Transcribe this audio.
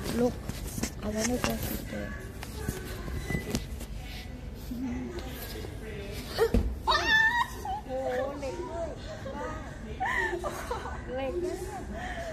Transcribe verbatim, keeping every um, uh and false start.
ลูกเอาไว้ในตัวสีแดงโอ้เหล็กด้วยเหล็กด้วย